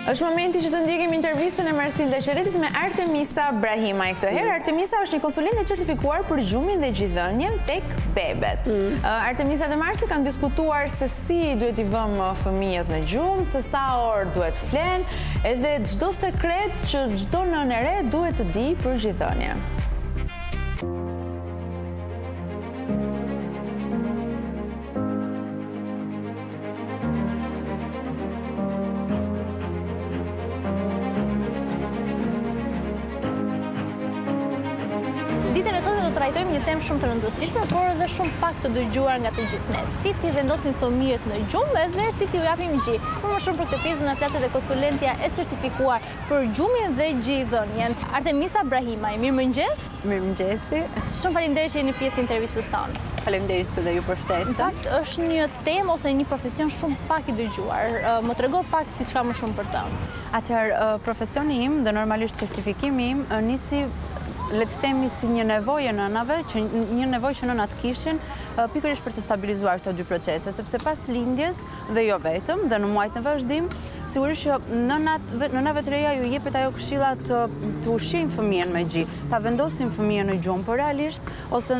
Është momenti që të ndjekim intervistën e Marstilda Qeretit me Artemisa Brahimaj. Këtë herë, Artemisa është një konsulente certifikuar për gjumin dhe gjithënjen tek bebet. Artemisa dhe Marsi kanë diskutuar se si duhet i vëmë fëmijët në gjumë, se sa orë duhet flenë, edhe çdo sekret që çdo nënë e re duhet të di për gjithënje. Ditën e sotme do të trajtojmë një temë shumë të rëndësishme, por edhe shumë pak të dëgjuar nga të gjithë ne. Si t'i vendosin fëmijët në gjumë edhe si t'i u japim gjë. Por më shumë për këtë pjesë na flaset e konsulentja e certifikuar për gjumin dhe gjithënjen. Artemisa Brahimaj, mirëmëngjes. Mirëmëngjesi. Shumë faleminderit që jeni pjesë e intervistës tonë. Faleminderit edhe ju për ftesën. Në fakt është një temë ose një profesion shumë pak i dëgjuar. Më trego pak diçka më shumë për të. Atëherë, profesioni im dhe normalisht certifikimi im nisi le të themi si një nevojë nënave, një nevojë që nënat kishin pikërisht për të stabilizuar këto dy procese, sepse pas lindjes dhe jo vetëm, dhe në muajt në vazhdim, sigurisht që nënave të reja ju jepet ajo këshilla të ushqejnë fëmijën me gjë, ta vendosin fëmijën në gjumë, por realisht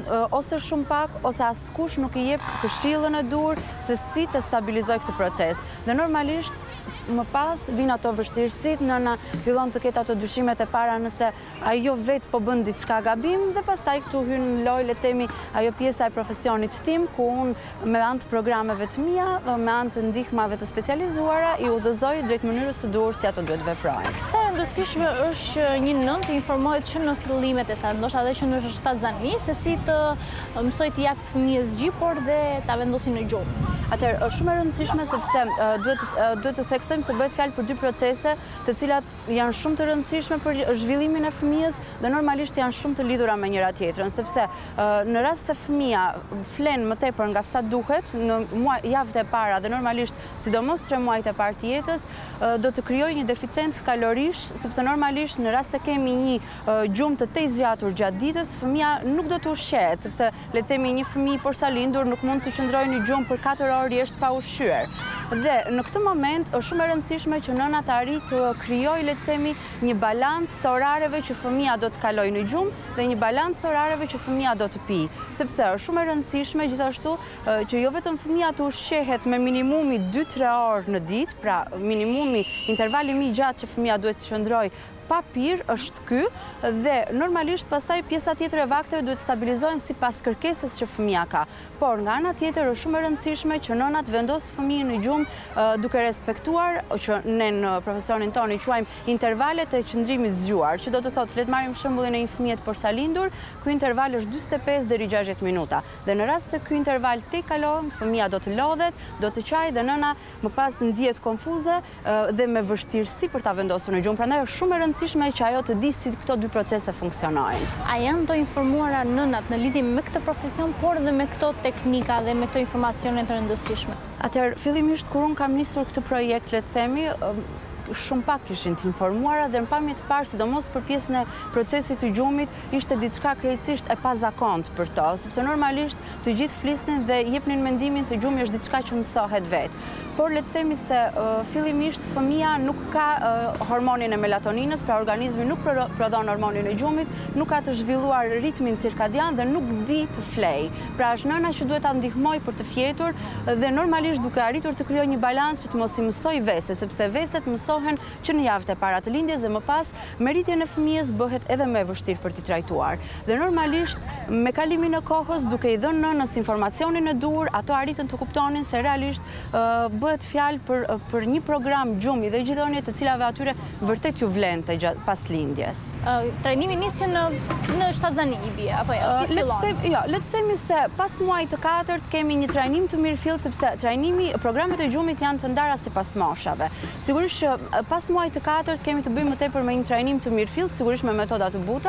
ose shumë pak ose askush nuk i jep këshillën e dur se si të stabilizoj këtë proces. Dhe normalisht më pas vinë ato vështirësit, nëna fillon të ketë ato dyshimet e para nëse ajo vetë po bën diçka gabim dhe pastaj këtu hyn në lojë le të themi ajo pjesa e profesionit tim ku unë me anë të programeve të mia, me anë të ndihmave të specializuara i udhëzoj drejt mënyrës së duhur si ato duhet veprojnë. Sa rëndësishme është që një nënë të informohet që në fillimet e saj, ndoshta edhe që në shtatzani, se si të mësoj të japë fëmijës gjë, por dhe ta vendosin në gjumë. Atëherë, është shumë e rëndësishme sepse duhet të theksojmë se bëhet fjalë për dy procese të cilat janë shumë të rëndësishme për zhvillimin e fëmijës dhe normalisht janë shumë të lidhura me njëra tjetrën, sepse në rast se fëmia flen më tepër nga sa duhet në javët e para dhe normalisht sidomos 3 muajt e parë të jetës, do të krijojë një deficiencë kalorish, sepse normalisht në rast se kemi një gjumë të tej zgjatur gjatë ditës, fëmia nuk do të ushqehet, sepse le të themi një fëmijë porsalindur nuk mund të qëndrojë në gjumë për 4 orë jeshtë pa ushqyer. Dhe në këtë moment është shumë e rëndësishme që nëna të arrijë të krijojë le të themi një balancë të orareve që fëmia do të kalojë në gjumë dhe një balancë të orareve që fëmia do të pijë, sepse është shumë e rëndësishme gjithashtu që jo vetëm fëmia të ushqehet me minimumi 2-3 orë në ditë, pra minimumi intervali më i gjatë që fëmia duhet të qëndrojë pa pirë është ky dhe normalisht pastaj pjesa tjetër e vakteve duhet stabilizohen sipas kërkesës që fëmia ka. Por nga ana tjetër është shumë e rëndësishme që nënat vendos fëmijën në gjumë duke respektuar që ne në profesionin tonë i quajmë intervalet e qëndrimit zgjuar, që do të thotë le të marrim shembullin e një fëmie të porsalindur, ky interval është 45 deri 60 minuta. Dhe në rast se ky interval te kalon, fëmia do të lodhet, do të qajë dhe nëna më pas ndihet konfuze dhe me vështirësi për ta vendosur në gjumë. Prandaj është shumë e rëndësishme që ajo të di si këto dy procese funksionojnë. A janë të informuara nënat në lidhje me këtë profesion, por dhe me këto teknika dhe me këto informacione të rëndësishme? Atëherë, fillimisht kur unë kam nisur këtë projekt, le të themi, shumë pak ishin të informuara dhe në pamje të parë, sidomos për pjesën e procesit të gjumit, ishte diçka krejtësisht e pazakont për to, sepse normalisht të gjithë flisnin dhe jepnin mendimin se gjumi është diçka që mësohet vetë. Por le të themi se fillimisht fëmia nuk ka hormonin e melatoninës, pra organizmi nuk prodhon hormonin e gjumit, nuk ka të zhvilluar ritmin cirkadian dhe nuk di të flej. Pra është nëna që duhet ta ndihmoj për të fjetur dhe normalisht duke arritur të krijojë një balancë që të mos i mësoj vese, sepse veset mësohen që në javët e para të lindjes dhe më pas me rritjen e fëmijës bëhet edhe më e vështirë për t'i trajtuar. Dhe normalisht me kalimin e kohës duke i dhënë nënës informacionin e duhur, ato arritën të kuptonin se realisht bëhet fjalë për një program gjumi dhe gjithënje të cilave atyre vërtet ju vlente pas lindjes. Trajnimi nis që në shtatzani i bie, apo jo, si fillon? Jo, le të themi se pas muajit të 4 kemi një trajnim të mirëfillt, sepse programet e gjumit janë të ndara sipas moshave. Sigurisht që pas muajit të 4 kemi të bëjmë më tepër me një trajnim të mirëfillt, sigurisht me metoda të buta,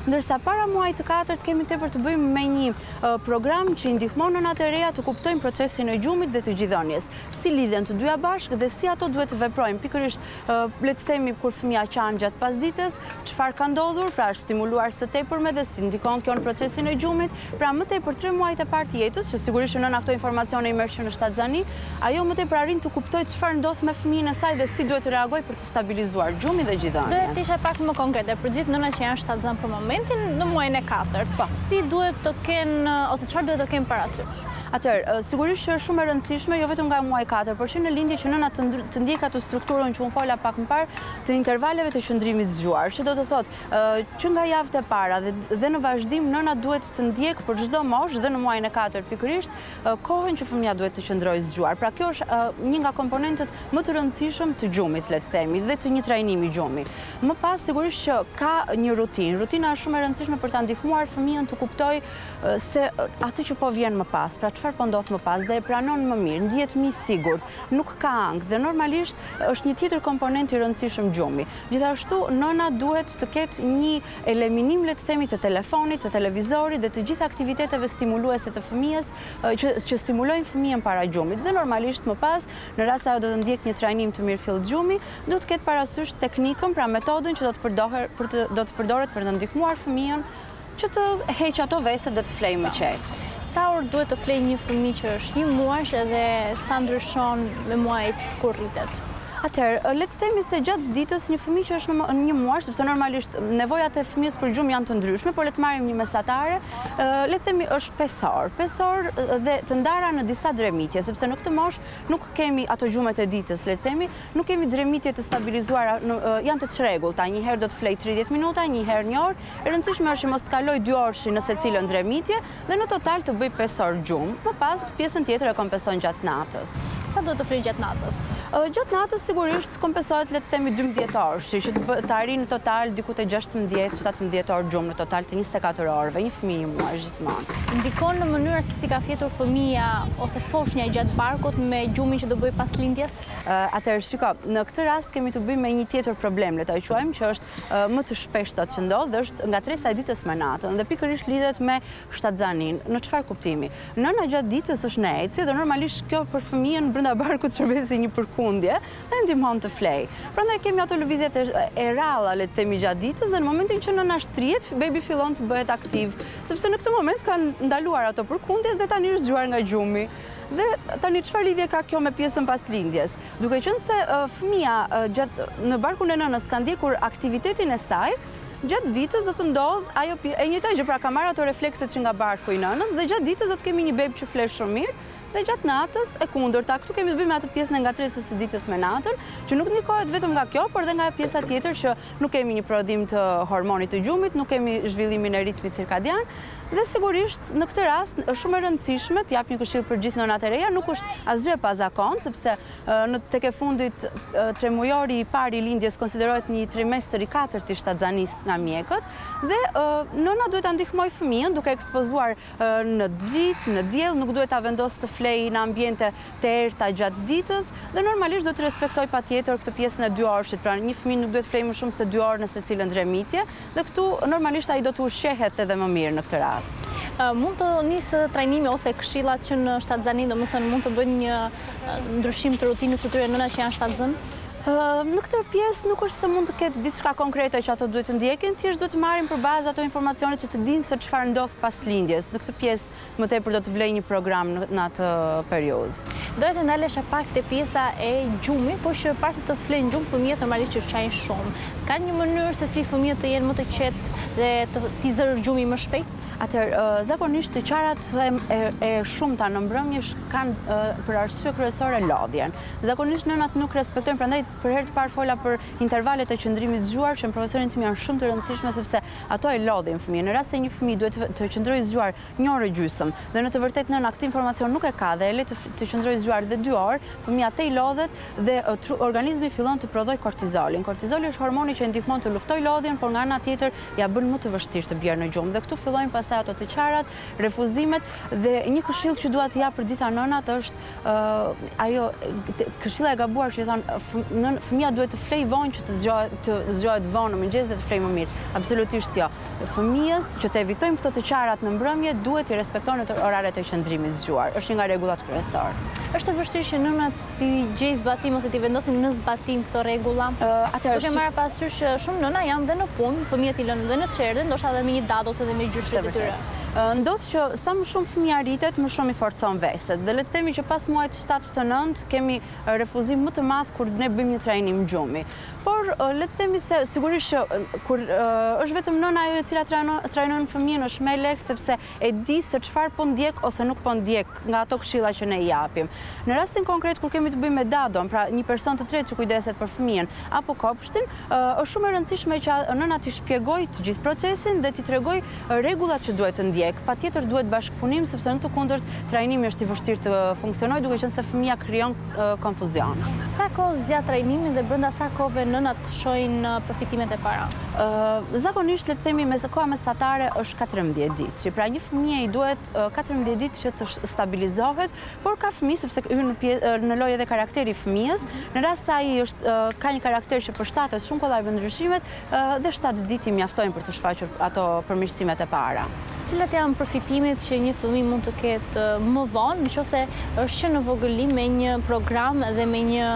Ndërsa para muajit të 4 kemi tepër të bëjmë me një program që i ndihmon nënat e reja të kuptojnë procesin e gjumit dhe të gjithëdhënies. Si lidhen të dyja bashkë dhe si ato duhet të veprojnë. Pikërisht, le të themi kur fëmia qan gjatë pasdites, çfarë ka ndodhur, pra është stimuluar së tepërme dhe si ndikon kjo në procesin e gjumit. Pra më tepër 3 muajt e parë të jetës, që sigurisht që nëna këto informacione i merr që në shtatzani, ajo më tepër arrin të kuptojë çfarë ndodh me fëmijën e saj dhe si duhet të reagojë për të stabilizuar gjumin dhe gjithëdhënien. Duhet të ishe pak më konkrete për gjithë nënat që janë shtatzan për momentin në muajin e 4. Si duhet të kenë ose çfarë duhet të kenë parasysh? Atëherë, sigurisht që është shumë e rëndësishme, jo vetëm nga muaji 4, por që në lindje që nëna të ndjek atë strukturën që unë fola pak më parë të intervaleve të qëndrimit zgjuar, që do të thotë që nga javët e para dhe në vazhdim nëna duhet të ndjek për çdo moshë dhe në muajin e 4 pikërisht kohën që fëmia duhet të qëndrojë zgjuar. Pra kjo është një nga komponentët më të rëndësishëm të gjumit, le të themi, dhe të një trajnimi gjumi. Më pas sigurisht që ka një rutinë. Rutina është shumë e rëndësishme për ta ndihmuar fëmijën të kuptojë se atë që po vjen më pas, pra çfarë po ndodh më pas dhe e pranon më mirë, ndihet më i sigurt, nuk ka ankth dhe normalisht është një tjetër komponent i rëndësishëm gjumi. Gjithashtu nëna duhet të ketë një eliminim, le të themi, të telefonit, të televizorit dhe të gjithë aktiviteteve stimuluese të fëmijës që stimulojnë fëmijën para gjumit. Dhe normalisht më pas, në rast se ajo do të ndjek një trajnim të mirëfillt gjumi, do të ketë parasysh teknikën, pra metodën që do të përdoret për të ndihmuar fëmijën që të heqë ato veset dhe të flejë më qetë. Sa orë duhet të flejë një fëmijë që është një muaj dhe sa ndryshon me muajt kur rritet? Atëherë, le të themi se gjatë ditës një fëmijë që është në një muaj, sepse normalisht nevojat e fëmijës për gjumë janë të ndryshme, por le të marrim një mesatare, le të themi është 5 orë. 5 orë dhe të ndara në disa dremitje, sepse në këtë moshë nuk kemi ato gjumet e ditës, le të themi, nuk kemi dremitje të stabilizuara, janë të çrregullta. Një herë do të flej 30 minuta, një herë 1 orë. E rëndësishme është që mos të kaloj 2 orë në secilën dremitje dhe në total të bëj 5 orë gjumë. Më pas pjesën tjetër e kompenson gjatë natës. Sa duhet të flej gjatë natës? Gjatë natës sigurisht kompensohet, le të themi, 12 orë, që të arrijë në total diku te 16-17 orë gjumë në total të 24 orëve, një fëmijë një muaj gjithmonë. Ndikon në mënyrë se si ka fjetur fëmia ose foshnja gjatë barkut me gjumin që do bëj pas lindjes? Atëherë, shiko, në këtë rast kemi të bëjmë me një tjetër problem, le ta quajmë, që është më të shpeshtat që ndodh dhe është ngatresa e ditës me natën dhe pikërisht lidhet me shtatzanin. Në çfarë kuptimi? Nëna gjatë ditës është në ecje dhe normalisht kjo për fëmijën brenda barkut shërbehet si një përkundje dhe ndihmon të flej. Prandaj kemi ato lëvizjet e rralla, le të themi, gjatë ditës dhe në momentin që nëna shtrihet, bebi fillon të bëhet aktiv, sepse në këtë moment kanë ndaluar ato përkundjet dhe tani është zgjuar nga gjumi. Dhe tani çfarë lidhje ka kjo me pjesën paslindjes? Duke qenë se fëmia në barkun e nënës ka ndjekur aktivitetin e saj, gjatë ditës do të ndodh ajo e njëjta gjë, pra ka marrë ato reflekset që nga barku i nënës dhe gjatë ditës do të kemi një bebë që flet shumë mirë. Dhe gjatë natës e kundërta, këtu kemi të bëjmë atë pjesën e ngatresës së ditës me natën, që nuk ndikohet vetëm nga kjo, por edhe nga pjesa tjetër që nuk kemi një prodhim të hormonit të gjumit, nuk kemi zhvillimin e ritmit cirkadian. Dhe sigurisht në këtë rast është shumë e rëndësishme të jap një këshill për gjithë nënat e reja, nuk është asgjë pa zakon, sepse tek e fundit tremujori i parë i lindjes konsiderohet një trimestër i 4 i shtatzanisë nga mjekët dhe nëna duhet ta ndihmojë fëmijën duke ekspozuar në dritë, në diell, nuk duhet ta vendosë të flej në ambiente të errta gjatë ditës dhe normalisht do të respektoj patjetër këtë pjesën e 2 orëshit, pra një fëmijë nuk duhet flej më shumë se 2 orë në secilën dremitje dhe këtu normalisht ai do të ushqehet edhe më mirë në këtë rast. Mund të nisë trajnimi ose këshillat që në shtatzani, domethënë mund të bëjnë një ndryshim të rutinës së tyre nëna që janë shtatzën? Në këtë pjesë nuk është se mund të ketë diçka konkrete që ato duhet të ndjekin, thjesht duhet të marrin përbazë ato informacione që të dinë se çfarë ndodh pas lindjes. Në këtë pjesë më tepër do të vlej një program në atë periudhë. Doja të ndalesha pak te pjesa e gjumit, por që para se të flenë gjumë fëmijët normalisht që shqajnë shumë. Ka një mënyrë se si fëmijët të jenë më të qetë dhe t'i zërë gjumi më shpejt? Atëherë, zakonisht të qarat e shumta në mbrëmje kanë për arsye kryesore lodhjen. Zakonisht nënat nuk respektojnë, prandaj për herë të parë fola për intervalet e qëndrimit zgjuar, që në profesorin tim janë shumë të rëndësishme sepse ato e lodhin fëmijën. Në rast se një fëmijë duhet të qëndrojë zgjuar 1 orë gjysmë dhe në të vërtetë nëna këtë informacion nuk e ka dhe e le të qëndrojë zgjuar dhe 2 orë, fëmia te i lodhet dhe organizmi fillon të prodhojë kortizolin. Kortizoli është hormoni që ndihmon të luftojë lodhjen, por nga ana tjetër ja bën më të vështirë të bjerë në gjumë dhe këtu fillojnë pastaj ato të qarat, refuzimet dhe një këshill që dua të jap për gjitha nënat është ajo këshilla e gabuar që thonë fëmia duhet të flej vonë që të zgjohet vonë në mëngjes dhe të flej më mirë. Absolutisht jo. fëmijës që të evitojmë këto të qarat në mbrëmje, duhet i respektojnë oraret e qëndrimit zgjuar. Është një nga rregullat kryesore. Është e vështirë që nënat t'i gjejë zbatim ose t'i vendosin në zbatim këto rregulla? Duke marrë parasysh shumë nëna janë dhe në punë, fëmijët i lënë dhe në çerdhe, ndoshta edhe me një datë ose edhe me gjyshtet e tyre. Ndodh që sa më shumë fëmijë arritet, më shumë i forcon veset. Dhe le të themi që pas muajit 7-9 kemi refuzim më të madh kur ne bëjmë një trajnim gjumi. Por le të themi se sigurisht që kur është vetëm nëna ajo e cila trajnon fëmijën është më e lehtë sepse e di se çfarë po ndjek ose nuk po ndjek nga ato këshilla që ne i japim. Në rastin konkret kur kemi të bëjmë me dadon, pra një person të tretë që kujdeset për fëmijën apo kopshtin, është shumë e rëndësishme që nëna t'i shpjegojë të gjithë procesin dhe t'i tregojë rregullat që duhet të ndjek. Patjetër duhet bashkëpunim sepse në të kundërt trajnimi është i vështirë të funksionojë duke qenë se fëmia krijon konfuzion. Sa kohë zgjat trajnimi dhe brenda sa kohëve nënat shohin përfitimet e para? Zakonisht le të themi koha mesatare është 14 ditë. Pra një fëmijë i duhet 14 ditë që të stabilizohet, por ka fëmijë sepse hyn në lojë edhe karakteri i fëmijës. Në rast se ai ka një karakter që përshtatet shumë kollaj me ndryshimet, dhe 7 ditë i mjaftojnë për të shfaqur ato përmirësimet e para. Cilat janë përfitimet që një fëmijë mund të ketë më vonë, nëse është që në vogëlim me një program dhe me një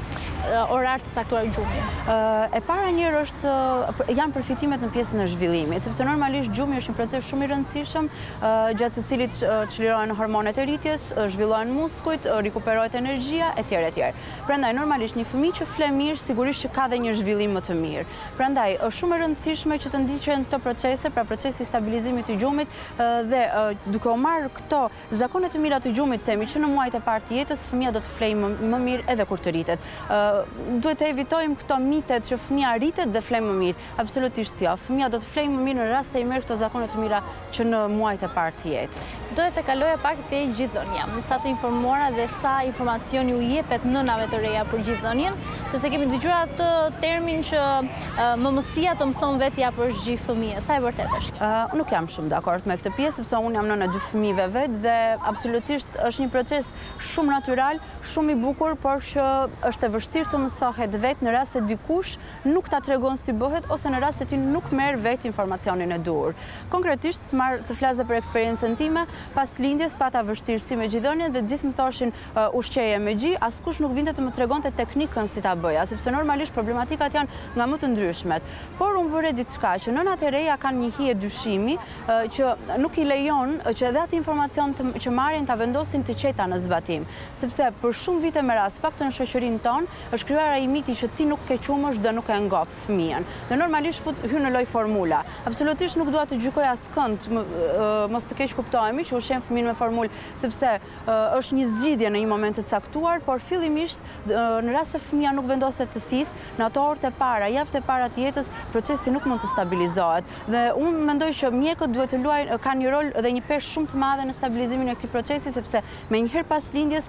orar të caktuar gjumi? E para njërë janë përfitimet në pjesën e zhvillimit, sepse normalisht gjumi është një proces shumë i rëndësishëm, gjatë të cilit çlirohen hormonet e rritjes, zhvillohen muskujt, rikuperohet energjia, etj. etj. Prandaj normalisht një fëmijë që fle mirë sigurisht që ka dhe një zhvillim më të mirë. Prandaj është shumë e rëndësishme që të ndiqen këto procese, pra procesi i stabilizimit të gjumit dhe duke u marrë këto zakone të mira të gjumit, themi që në muajt e parë të jetës fëmia do të flejë më mirë edhe kur të rritet. Duhet të evitojmë këto mitet që fëmia rritet dhe flejë më mirë. Absolutisht jo. Fëmia do të flejë më mirë në rast se i merr këto zakone të mira që në muajt e parë të jetës. Doja të kaloja pak te gjithdhënia. Sa të informuara dhe sa informacioni u jepet nënave të reja për gjithdhënien, sepse kemi dëgjuar atë termin që mëmësia të mëson vetja për çdo fëmijë. Sa e vërtetë është? Nuk jam shumë dakord me këtë pjesë sepse unë jam nëna 2 fëmijëve vet dhe absolutisht është një proces shumë natyral, shumë i bukur, por që është e vështirë të mësohet vetë në rast se dikush nuk ta tregon si bëhet ose në rast se ti nuk merr vetë informacionin e duhur. Konkretisht të flas për eksperiencën time, pas lindjes pata vështirësi me gjithdhënien dhe gjithë më thoshin ushqeje me gjë, askush nuk vinte të më tregonte teknikën si ta bëja, sepse normalisht problematikat janë nga më të ndryshmet. Por unë vëre diçka që nënat e reja kanë një hije dyshimi që nuk i lejon që edhe atë informacion që marrin ta vendosin të qeta në zbatim, sepse për shumë vite me radhë, paktën në shoqërinë tonë, është krijuar ai miti që ti nuk ke qumësh dhe nuk e ngop fëmijën. Dhe normalisht hyn në lloj formula. Absolutisht nuk dua të gjykoj askënd, mos të keq kuptohemi që ushqem fëmijën me formulë, sepse është një zgjidhje në një moment të caktuar, por fillimisht në rast se fëmia nuk vendoset të thith, në ato orët e para, javët e para të jetës, procesi nuk mund të stabilizohet. Dhe unë mendoj që mjekët duhet të luajnë kanë një rol dhe një peshë shumë të madhe në stabilizimin e këtij procesi, sepse menjëherë pas lindjes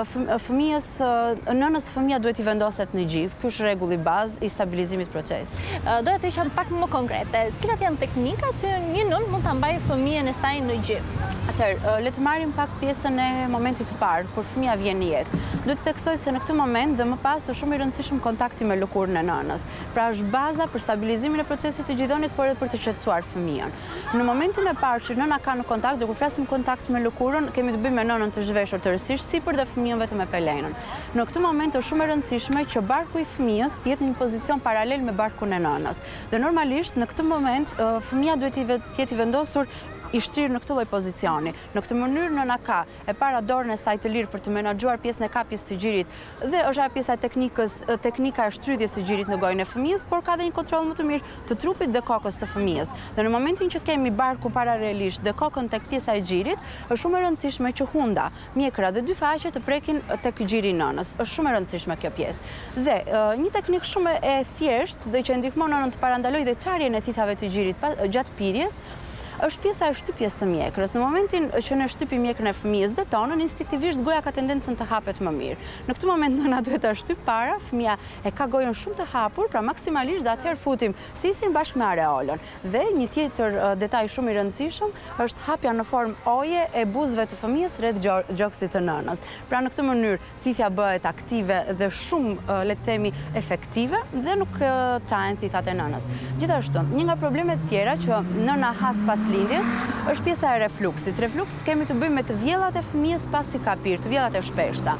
nënës fëmia duhet i vendoset në gjip. Ky është rregulli bazë i stabilizimit procesit. Doja të isha pak më konkrete. Cilat janë teknikat që një nënë mund ta mbajë fëmijën e saj në gjip? Atëherë, le të marrim pak pjesën e momentit të parë, kur fëmia vjen në jetë. Duhet të theksoj se në këtë moment dhe më pas është shumë i rëndësishëm kontakti me lëkurën e nënës. Pra është baza për stabilizimin e procesit të gjithdhënies, por edhe për të qetësuar fëmijën. Në momentin e parë që nëna ka në kontakt, dhe kur flasim kontakt me lëkurën, kemi të bëjmë me nënën të zhveshur tërësisht sipër dhe fëmijën vetëm me pelenën. Në këtë moment është shumë e rëndësishme që barku i fëmijës të jetë në një pozicion paralel me barkun e nënës. Dhe normalisht në këtë moment fëmia duhet të jetë i vendosur i shtrirë në këtë lloj pozicioni. Në këtë mënyrë nëna ka e para dorën e saj të lirë për të menaxhuar pjesën e kapjes së xhirit dhe është ajo pjesa e teknika e shtrydhjes së xhirit në gojën e fëmijës, por ka dhe një kontroll më të mirë të trupit dhe kokës të fëmijës. Dhe në momentin që kemi barkun paralelisht dhe kokën tek pjesa e xhirit, është shumë e rëndësishme që hunda, mjekra dhe dy faqe të prekin tek xhiri i nënës. Është shumë e rëndësishme kjo pjesë. Dhe një teknikë shumë e thjeshtë dhe që ndihmon nënën të parandalojë dhe çarjen e thithave të xhirit gjatë pirjes, është pjesa e shtypjes të mjekrës. Në momentin që ne shtypim mjekrën e fëmijës dhe tonën, instinktivisht goja ka tendencën të hapet më mirë. Në këtë moment nëna duhet ta shtyp para, fëmia e ka gojën shumë të hapur, pra maksimalisht dhe atëherë futim thithin bashkë me areolën. Dhe një tjetër detaj shumë i rëndësishëm është hapja në formë oje e buzëve të fëmijës rreth gjoksit të nënës. Pra në këtë mënyrë thithja bëhet aktive dhe shumë le të themi efektive dhe nuk çahen thithat e nënës. Gjithashtu, një nga problemet tjera që nëna has pas lindjes është pjesa e refluksit. Refluks kemi të bëjmë me të vjellat e fëmijës pasi ka pirë, të vjellat e shpeshta.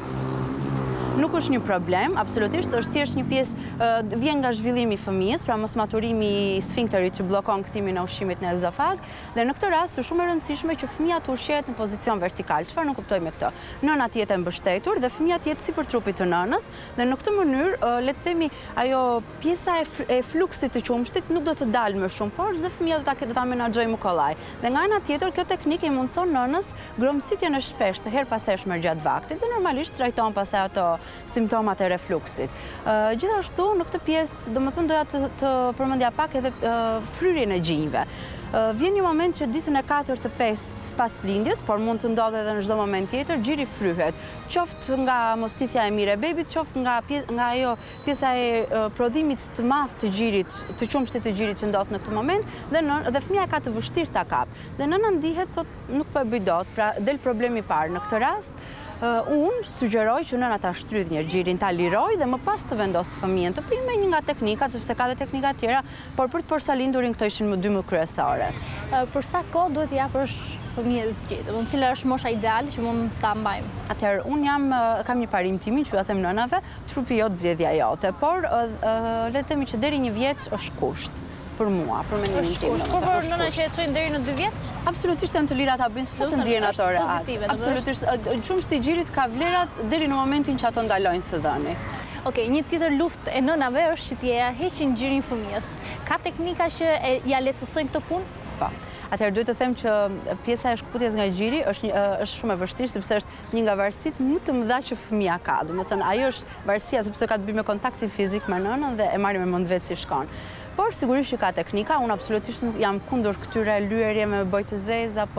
Nuk është një problem, absolutisht, është thjesht një pjesë vjen nga zhvillimi i fëmijës, pra mos maturimi i sfinkterit që bllokon kthimin e ushqimit në ezofag, dhe në këtë rast është shumë e rëndësishme që fëmia të ushqehet në pozicion vertikal. Çfarë nuk kuptoj me këtë? Nëna të jetë e mbështetur dhe fëmia të jetë sipër trupit të nënës, dhe në këtë mënyrë le të themi ajo pjesa e fluksit të qumshtit nuk do të dalë më shumë forcë dhe fëmia do ta menaxhojë më kollaj. Dhe nga ana tjetër kjo teknikë i mundson nënës gromësitjen e shpeshtë her pas hershme gjatë vaktit dhe normalisht trajton pastaj ato simptomat e refluksit. Gjithashtu, në këtë pjesë, domethënë doja të përmendja pak edhe fryrjen e gjinjve. Vjen një moment që ditën e 4 të 5 pas lindjes, por mund të ndodhe edhe në çdo moment tjetër, gjiri fryhet. Qoftë nga mosthithja e mirë e bebit, qoftë nga ajo pjesa e prodhimit të madh të gjirit, të qumshtit të gjirit që ndodh në këtë moment, dhe fëmia ka të vështirë ta kap. Dhe nëna ndihet thotë nuk po e bëj dot, pra del problemi i parë. Në këtë rast unë sugjeroj që nëna ta shtrydh një gjirin, ta liroj dhe më pas të vendos fëmijën të pinë me një nga teknikat, sepse ka dhe teknika tjera, por për të porsalindurin këto ishin më dy më kryesoret. Për sa kohë duhet t'i japësh fëmijës gjitë? Cila është mosha ideale që mund ta mbajmë? Atëherë, unë kam një parim timin që ja them nënave, trupi jot zgjedhja jote, por le të themi që deri 1 vjeç është kusht. Për mua, për mendimin tim. Por nëna që e çojnë deri në 2 vjeç? Absolutisht janë të lira ta bëjnë sa të ndjehen ato rehat. Absolutisht, qumshti i gjirit ka vlerat deri në momentin që ato ndalojnë së dhëni. Okej, një tjetër luftë e nënave është që t'ja heqin gjirin fëmijës. Ka teknika që ja lehtësojnë këtë punë? Po. Atëherë duhet të them që pjesa e shkputjes nga gjiri është shumë e vështirë sepse është një nga varësitë më të mëdha që fëmia ka. Domethënë ajo është varësia sepse ka të bëjë me kontaktin fizik me nënën dhe e marrim me mend vetë si shkon. Por sigurisht që ka teknika, unë absolutisht nuk jam kundër këtyre lyerje me bojë të zezë apo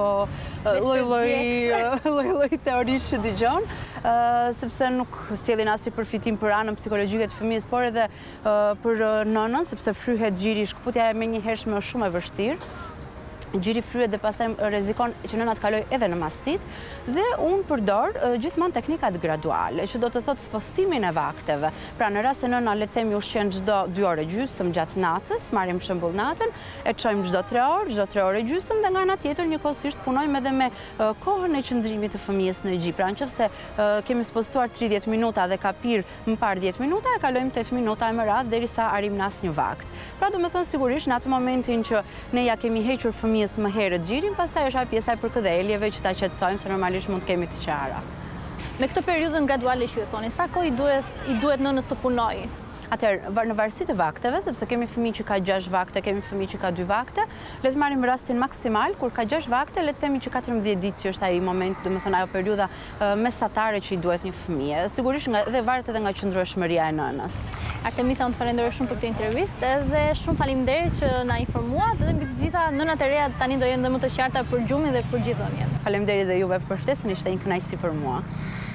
lloj teorish që dëgjon, sepse nuk sjellin asnjë përfitim për anën psikologjike të fëmijës, por edhe për nënën, sepse fryhet gjiri, shkputja e menjëhershme është shumë e vështirë. Gjiri fryhet dhe pastaj rrezikon që nëna të kalojë edhe në mastit dhe unë përdor gjithmonë teknikat graduale, që do të thotë spostimin e vakteve. Pra në rast se nëna le të themi ushqen çdo 2 orë gjysmë gjatë natës, marrim shembull natën, e çojmë çdo 3 orë gjysmë dhe nga ana tjetër njëkohësisht punojmë edhe me kohën e qëndrimit të fëmijës në gjip. Pra nëse kemi spostuar 30 minuta dhe ka pirë më parë 10 minuta, e kalojmë 8 minuta e më radh derisa arrim në asnjë vakt. Pra domethënë sigurisht në atë momentin që ne ja kemi hequr fëmijës më herët gjirin, pastaj është pjesa e përkëdheljeve që ta qetësojmë se normalisht mund të kemi të qara. Me këtë periudhën graduale që ju thoni, sa kohë i duhet nënës të punojë? Atëherë, në varësi të vakteve, sepse kemi fëmijë që ka 6 vakte, kemi fëmijë që ka 2 vakte, le të marrim rastin maksimal, kur ka 6 vakte, le të themi që 14 ditë që është ai moment, domethënë ajo periudha mesatare që i duhet një fëmijë. Sigurisht dhe varet edhe nga qëndrueshmëria e nënës. Artemisa, unë të falenderoj shumë për këtë intervistë dhe shumë faleminderit që na informuat dhe mbi të gjitha nënat e reja tani do jenë dhe më të qarta për gjumin dhe për gjithë dhënien. Faleminderit dhe juve për ftesën, ishte një kënaqësi për mua.